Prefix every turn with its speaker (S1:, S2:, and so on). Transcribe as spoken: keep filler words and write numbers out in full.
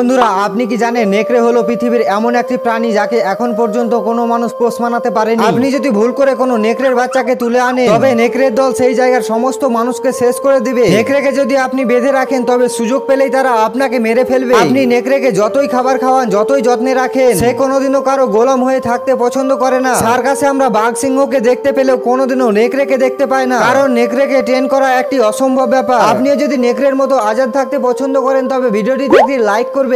S1: বন্ধুরা, আপনি কি জানেন নেকড়ে হলো পৃথিবীর এমন একটি প্রাণী যাকে এখন পর্যন্ত কোনো মানুষ পোষ মানাতে পারেনি। আপনি যদি ভুল করে কোনো নেকড়ের বাচ্চাকে তুলে আনেন তবে নেকড়ের দল সেই জায়গার সমস্ত মানুষকে শেষ করে দিবে। নেকড়েকে যদি আপনি বেঁধে রাখেন তবে সুযোগ পেলেই তারা আপনাকে মেরে ফেলবে। আপনি নেকড়েকে যতই খাবার খাওয়ান, যতই যত্নে রাখেন, সে কোনোদিনও কারো গোলাম হয়ে থাকতে পছন্দ করে না। সার্কাসে আমরা বাঘ সিংহকে দেখতে পেলেও কোনোদিনও নেকড়েকে দেখতে পাই না, কারণ নেকড়েকে ট্রেন করা একটি অসম্ভব ব্যাপার। আপনিও যদি নেকড়ের মতো আজাদ থাকতে পছন্দ করেন তবে ভিডিওটিতে একটি লাইক করবেন।